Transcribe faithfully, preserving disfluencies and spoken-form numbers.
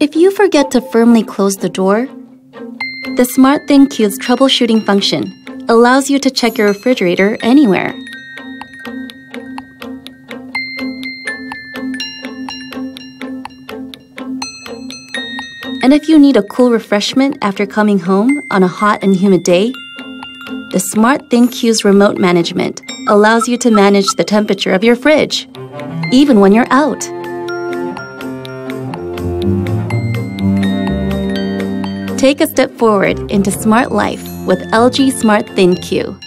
If you forget to firmly close the door, the Smart ThinQ's troubleshooting function allows you to check your refrigerator anywhere. And if you need a cool refreshment after coming home on a hot and humid day, the Smart ThinQ's remote management allows you to manage the temperature of your fridge, even when you're out. Take a step forward into smart life with L G Smart ThinQ.